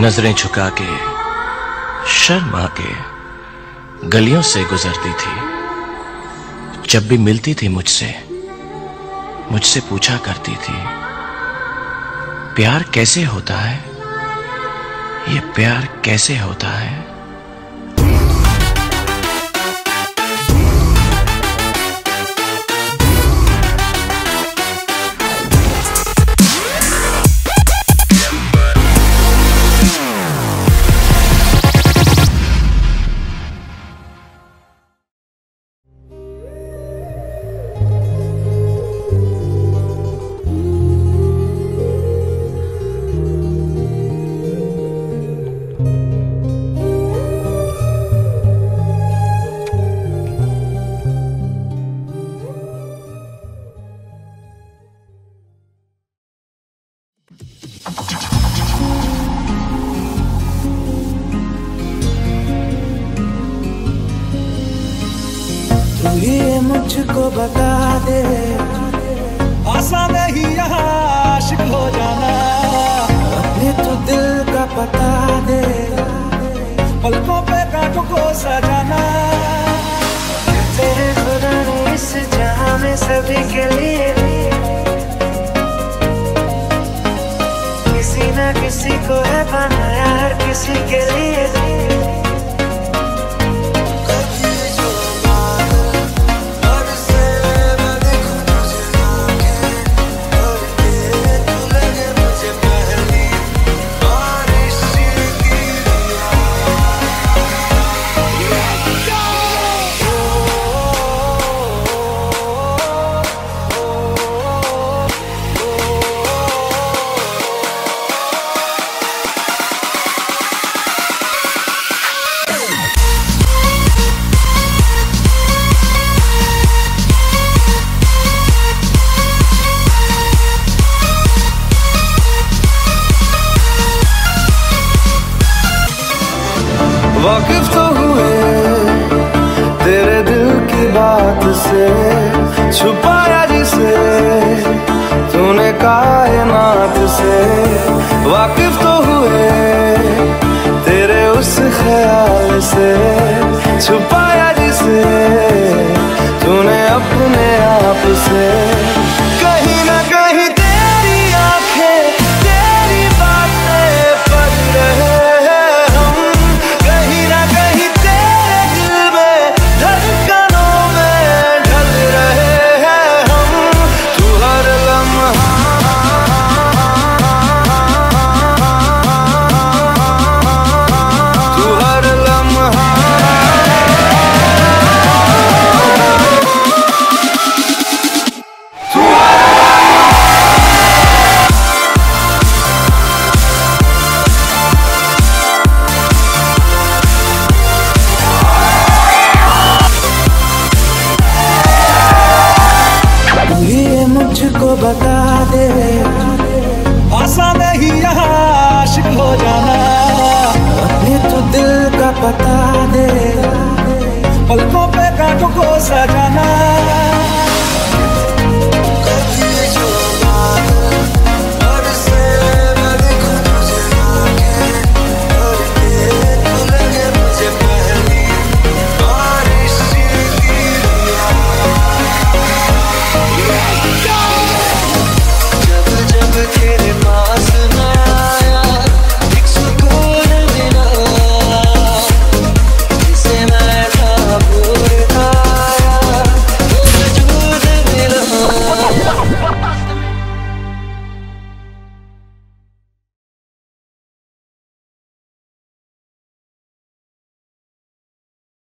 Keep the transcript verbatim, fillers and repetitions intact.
नजरें झुका के शर्मा के गलियों से गुजरती थी। जब भी मिलती थी मुझसे मुझसे पूछा करती थी, प्यार कैसे होता है, ये प्यार कैसे होता है। तू ये मुझको बता दे, आसान नहीं यहाँ आशिक हो जाना। अपने तो दिल का पता दे, पलकों पे कांटों को सजाना। तेरे खुदा ने इस जहां में सभी के लिए किसी न किसी को है बनाया, हर किसी के लिए। वाकिफ तो हुए तेरे दिल की बात से, छुपाया जिसे तूने कायनात से। वाकिफ तो हुए तेरे उस ख्याल से, छुपाया जिसे तूने अपने आप से। कहीं ना कहीं तेरी आंखें तेरी बातें पढ़ रहे, मुझको बता दे, आसान नहीं यहाँ आशिक हो जाना। अपने तो दिल का पता दे, पलकों पे कांटों को सजाना।